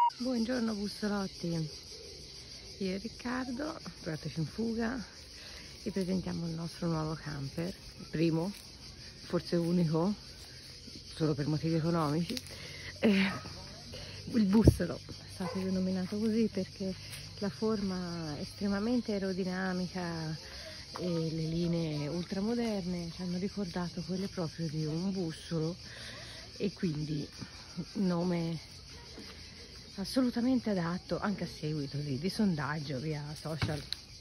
Buongiorno bussolotti, io e Riccardo, trovateci in fuga, vi presentiamo il nostro nuovo camper, il primo, forse unico, solo per motivi economici. Il bussolo è stato denominato così perché la forma estremamente aerodinamica e le linee ultramoderne ci hanno ricordato quelle proprio di un bussolo, e quindi nome assolutamente adatto anche a seguito di sondaggio via social.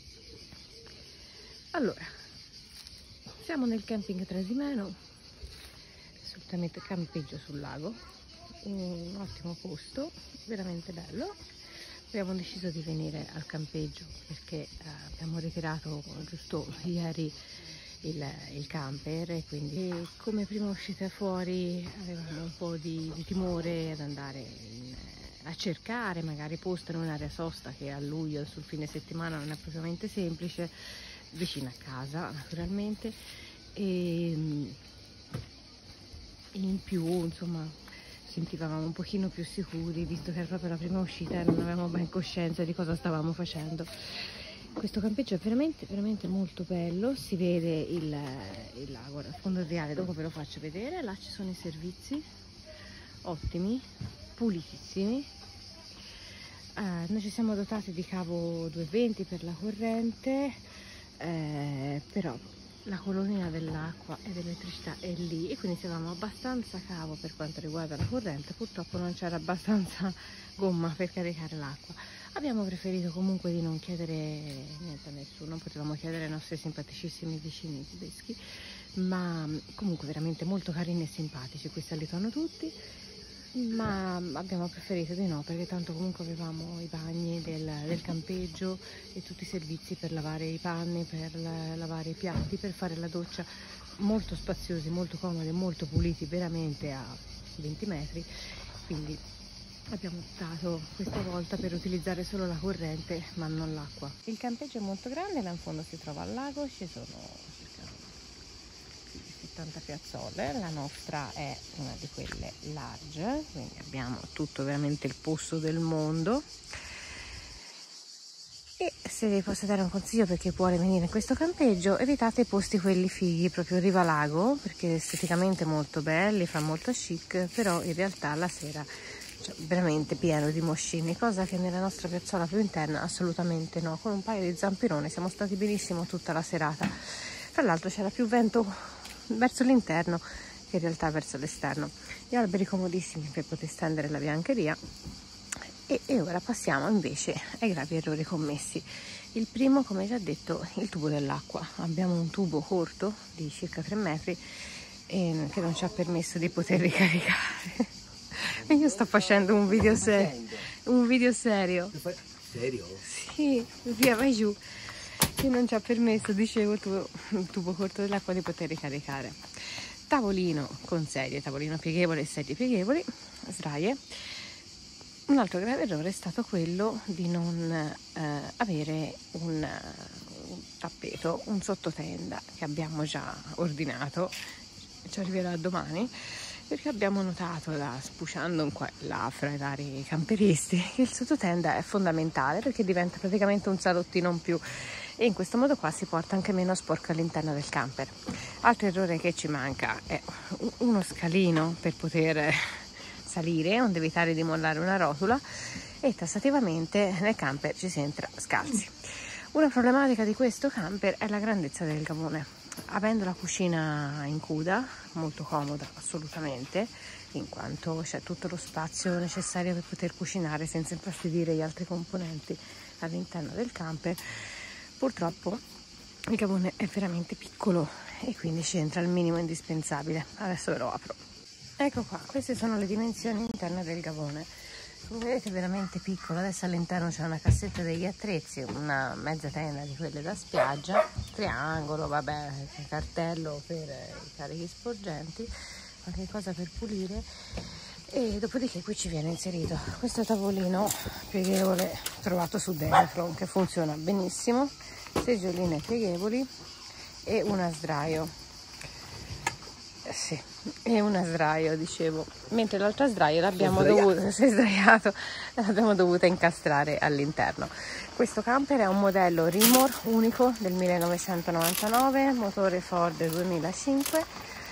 Allora, siamo nel camping Trasimeno, assolutamente campeggio sul lago, un ottimo posto, veramente bello. Abbiamo deciso di venire al campeggio perché abbiamo ritirato giusto ieri il camper, e quindi come prima uscita fuori avevamo un po' di timore ad andare a cercare magari posto in un'area sosta che a luglio sul fine settimana non è propriamente semplice, vicino a casa naturalmente, e in più insomma sentivamo un pochino più sicuri visto che era proprio la prima uscita e non avevamo ben coscienza di cosa stavamo facendo. Questo campeggio è veramente molto bello, si vede il lago dal fondo reale, dopo ve lo faccio vedere. Là ci sono i servizi ottimi, pulitissimi. Noi ci siamo dotati di cavo 220 per la corrente, però la colonnina dell'acqua e dell'elettricità è lì, e quindi se avevamo abbastanza cavo per quanto riguarda la corrente, purtroppo non c'era abbastanza gomma per caricare l'acqua. Abbiamo preferito comunque di non chiedere niente a nessuno, non potevamo chiedere ai nostri simpaticissimi vicini tedeschi, ma comunque veramente molto carini e simpatici, qui salutano tutti, ma abbiamo preferito di no perché tanto comunque avevamo i bagni del campeggio e tutti i servizi per lavare i panni, per lavare i piatti, per fare la doccia, molto spaziosi, molto comodi, molto puliti, veramente a 20 metri, quindi abbiamo optato questa volta per utilizzare solo la corrente ma non l'acqua. Il campeggio è molto grande, là in fondo si trova al lago, ci sono circa 70 piazzole, la nostra è una di quelle large, quindi abbiamo tutto veramente il posto del mondo. E se vi posso dare un consiglio per chi vuole venire in questo campeggio, evitate i posti quelli fighi proprio riva lago, perché esteticamente molto belli, fa molto chic, però in realtà la sera veramente pieno di moscini, cosa che nella nostra piazzola più interna assolutamente no. Con un paio di zampironi siamo stati benissimo tutta la serata. Tra l'altro c'era più vento verso l'interno che in realtà verso l'esterno. Gli alberi comodissimi per poter stendere la biancheria. E ora passiamo invece ai gravi errori commessi. Il primo, come già detto, il tubo dell'acqua. Abbiamo un tubo corto di circa 3 metri che non ci ha permesso di poter ricaricare. Io sto facendo un video serio. Serio? Sì, via, vai giù. Che non ci ha permesso, dicevo, il tubo corto dell'acqua di poter ricaricare. Tavolino con sedie, tavolino pieghevole e sedie pieghevoli, sdraie. Un altro grave errore è stato quello di non avere un tappeto, un sottotenda che abbiamo già ordinato, ci arriverà domani, perché abbiamo notato, spuciando qua e là fra i vari camperisti, che il sottotenda è fondamentale perché diventa praticamente un salottino in più, e in questo modo qua si porta anche meno sporco all'interno del camper. Altro errore che ci manca è uno scalino per poter salire, onde evitare di mollare una rotula, e tassativamente nel camper ci si entra scalzi. Una problematica di questo camper è la grandezza del gavone. Avendo la cucina in cuda, molto comoda assolutamente, in quanto c'è tutto lo spazio necessario per poter cucinare senza infastidire gli altri componenti all'interno del camper, purtroppo il gavone è veramente piccolo e quindi ci entra il minimo indispensabile. Adesso ve lo apro. Ecco qua, queste sono le dimensioni interne del gavone. Come vedete è veramente piccolo. Adesso all'interno c'è una cassetta degli attrezzi, una mezza tenda di quelle da spiaggia, triangolo, vabbè, cartello per i carichi sporgenti, qualche cosa per pulire, e dopodiché qui ci viene inserito questo tavolino pieghevole trovato su Decathlon che funziona benissimo, seggioline pieghevoli e una sdraio. Sì, e una sdraio, dicevo, mentre l'altra sdraio l'abbiamo dovuta, si è sdraiato, l'abbiamo dovuta incastrare all'interno. Questo camper è un modello Rimor unico del 1999, motore Ford 2005,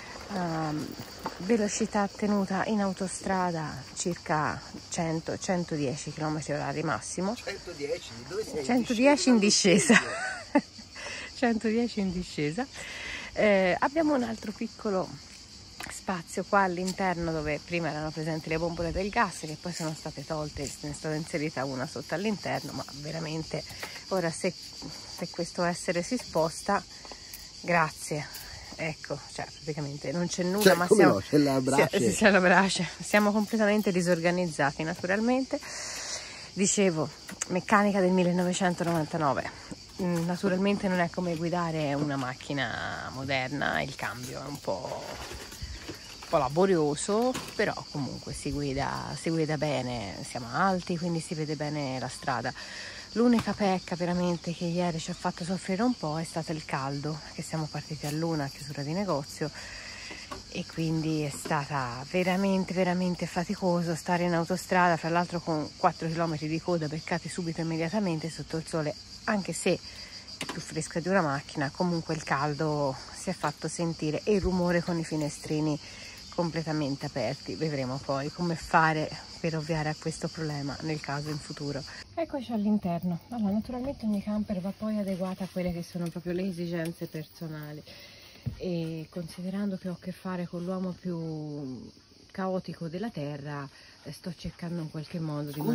velocità tenuta in autostrada circa 100-110 km/h massimo. 110? Dove sei? 110 in discesa. 110 in discesa. Abbiamo un altro piccolo spazio qua all'interno dove prima erano presenti le bombole del gas, che poi sono state tolte, ne è stata inserita una sotto all'interno, ma veramente ora se questo essere si sposta, grazie, ecco, cioè praticamente non c'è nulla, Cioè, ma come siamo, no? C'è la brace. c'è la brace, siamo completamente disorganizzati naturalmente. Dicevo, meccanica del 1999. Naturalmente non è come guidare una macchina moderna, il cambio è un po' laborioso, però comunque si guida bene, siamo alti, quindi si vede bene la strada. L'unica pecca veramente che ieri ci ha fatto soffrire un po' è stato il caldo, che siamo partiti a luna a chiusura di negozio, e quindi è stata veramente faticoso stare in autostrada, fra l'altro con 4 km di coda beccati subito immediatamente sotto il sole, anche se è più fresca di una macchina, comunque il caldo si è fatto sentire e il rumore con i finestrini completamente aperti. Vedremo poi come fare per ovviare a questo problema nel caso in futuro. Eccoci all'interno. Allora, naturalmente ogni camper va poi adeguata a quelle che sono proprio le esigenze personali, e considerando che ho a che fare con l'uomo più caotico della terra, sto cercando in qualche modo di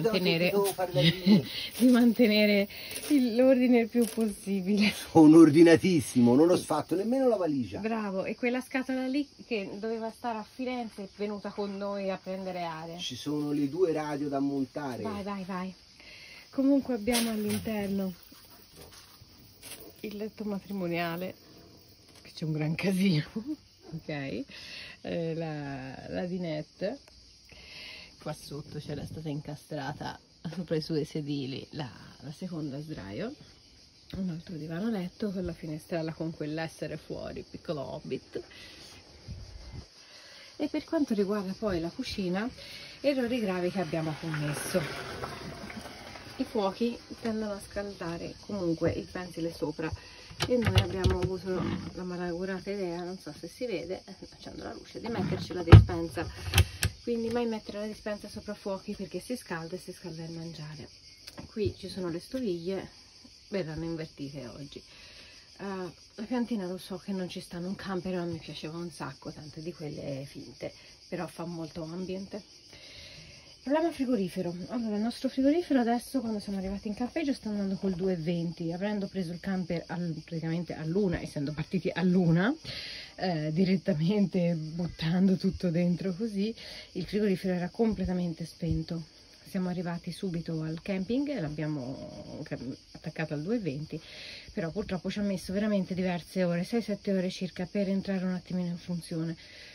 mantenere l'ordine il più possibile. Sono ordinatissimo, non ho sfatto nemmeno la valigia. Bravo, e quella scatola lì che doveva stare a Firenze è venuta con noi a prendere aria. Ci sono le 2 radio da montare. Vai. Comunque abbiamo all'interno il letto matrimoniale, che c'è un gran casino, ok? La dinette. Qua sotto c'era stata incastrata sopra i suoi sedili la seconda sdraio, un altro divano letto con la finestrella con quell'essere fuori, piccolo hobbit. E per quanto riguarda poi la cucina, errori gravi che abbiamo commesso: i fuochi tendono a scaldare comunque il pensile sopra, e noi abbiamo avuto la malaugurata idea, non so se si vede, accendo la luce, di metterci la dispensa. Quindi mai mettere la dispensa sopra fuochi, perché si scalda e si scalda il mangiare. Qui ci sono le stoviglie, verranno invertite oggi. La piantina lo so che non ci sta in un camper, ma mi piaceva un sacco, tante di quelle finte, però fa molto ambient. Problema frigorifero. Allora, il nostro frigorifero adesso, quando siamo arrivati in campeggio, sta andando col 220, avendo preso il camper praticamente a luna, essendo partiti a luna, direttamente buttando tutto dentro così, il frigorifero era completamente spento. Siamo arrivati subito al camping e l'abbiamo attaccato al 220, però purtroppo ci ha messo veramente diverse ore, 6-7 ore circa, per entrare un attimino in funzione.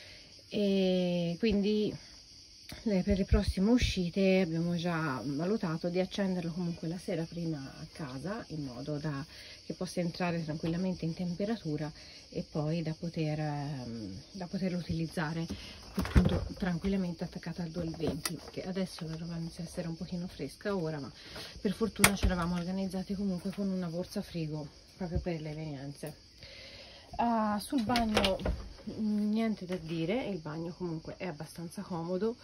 E quindi per le prossime uscite abbiamo già valutato di accenderlo comunque la sera prima a casa, in modo da che possa entrare tranquillamente in temperatura, e poi da poterlo utilizzare appunto tranquillamente attaccato al 220, perché adesso la roba inizia a essere un pochino fresca ora, ma per fortuna ci eravamo organizzati comunque con una borsa frigo proprio per le evenienze. Sul bagno niente da dire, il bagno comunque è abbastanza comodo,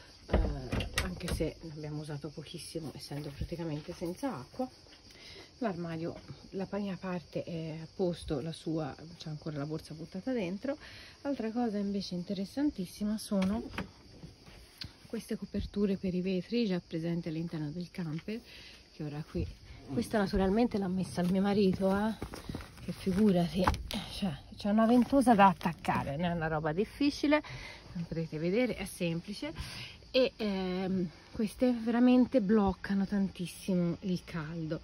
anche se ne abbiamo usato pochissimo essendo praticamente senza acqua. L'armadio, la mia parte è a posto, la sua c'è ancora la borsa buttata dentro. Altra cosa invece interessantissima sono queste coperture per i vetri già presenti all'interno del camper, che ora qui, questa naturalmente l'ha messa il mio marito, che figurati, cioè c'è una ventosa da attaccare, non è una roba difficile, come potete vedere è semplice, e queste veramente bloccano tantissimo il caldo.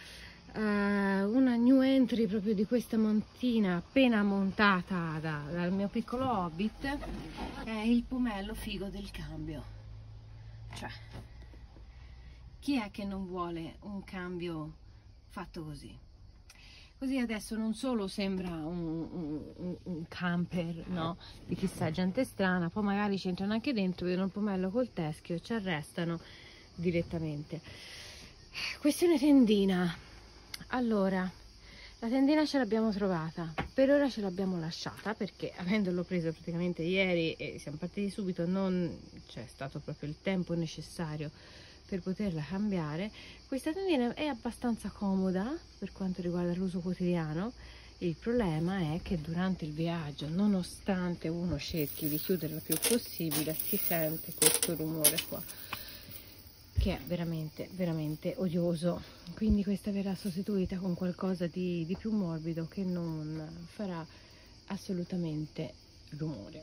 Una new entry proprio di questa montina appena montata dal mio piccolo hobbit è il pomello figo del cambio. Cioè, chi è che non vuole un cambio fatto così? Così adesso non solo sembra un camper, no? Di chissà gente strana, poi magari ci entrano anche dentro, vedono il pomello col teschio, ci arrestano direttamente. Questione tendina. Allora, la tendina ce l'abbiamo trovata, per ora ce l'abbiamo lasciata perché avendolo preso praticamente ieri e siamo partiti subito non c'è stato proprio il tempo necessario per poterla cambiare. Questa tendina è abbastanza comoda per quanto riguarda l'uso quotidiano. Il problema è che durante il viaggio, nonostante uno cerchi di chiuderla il più possibile, si sente questo rumore qua che è veramente veramente odioso, quindi questa verrà sostituita con qualcosa di più morbido che non farà assolutamente rumore.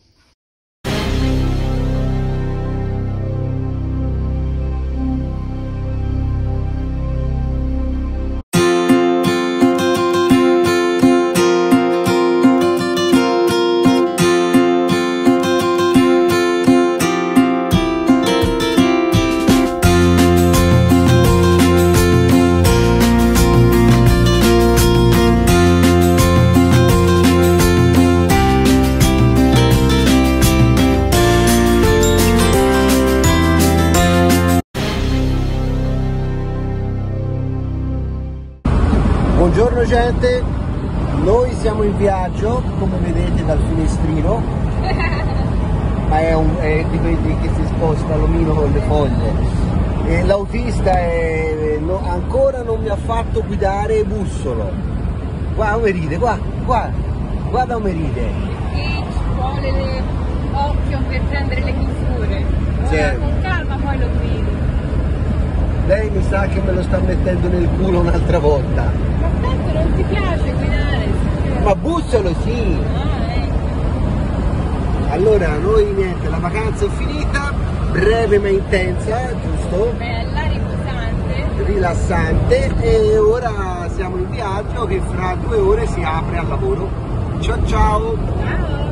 Buongiorno gente, noi siamo in viaggio, come vedete dal finestrino, ma è di quelli che si sposta l'omino con le foglie. L'autista ancora non mi ha fatto guidare bussolo. Guarda come ride, guarda come ride. Sì, ci vuole occhio per prendere le chiusure. Sì. Con calma poi lo guidi. Lei mi sa che me lo sta mettendo nel culo un'altra volta. Ma tanto non ti piace guidare? Ma bussolo sì! Allora, noi niente, la vacanza è finita, breve ma intensa, giusto? Bella, riposante. Rilassante, e ora siamo in viaggio che fra 2 ore si apre al lavoro. Ciao ciao! Ciao!